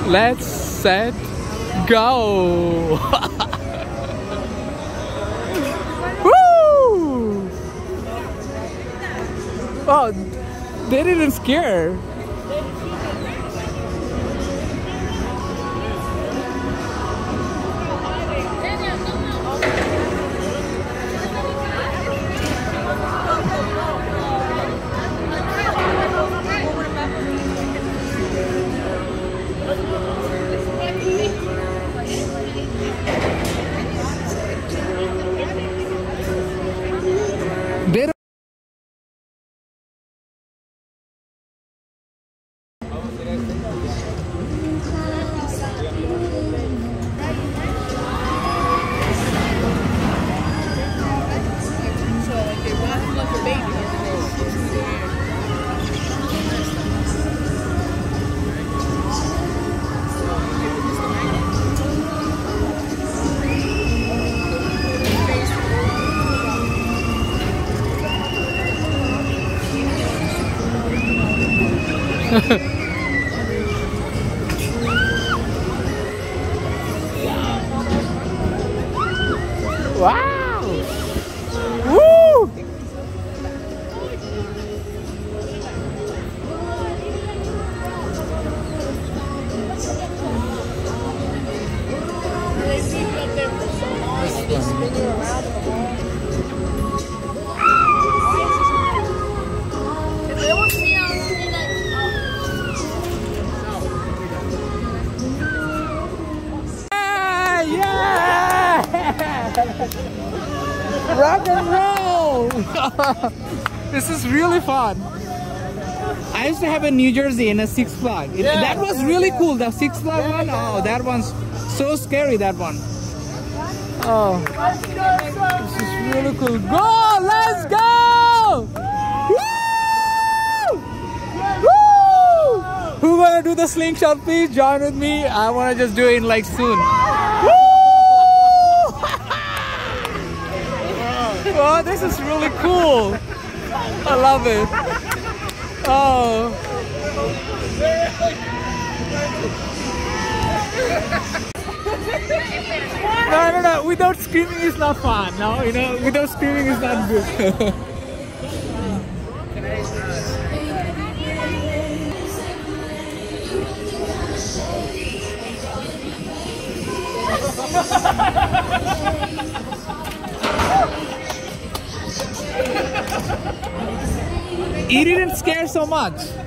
Let's set go. Woo! Oh, they didn't scare. They don't. Wow! Woo! Rock and roll! This is really fun. I used to have in New Jersey in a Six Flags. That was really cool. The Six Flags one. Oh, that one's so scary. That one. Oh, this is really cool. Go! Let's go! Woo! Woo! Who gonna do the slingshot? Please join with me. I wanna just do it like soon. Woo! Oh, this is really cool. I love it. Oh. No. Without screaming is not fun. No, you know, without screaming is not good. He didn't scare so much.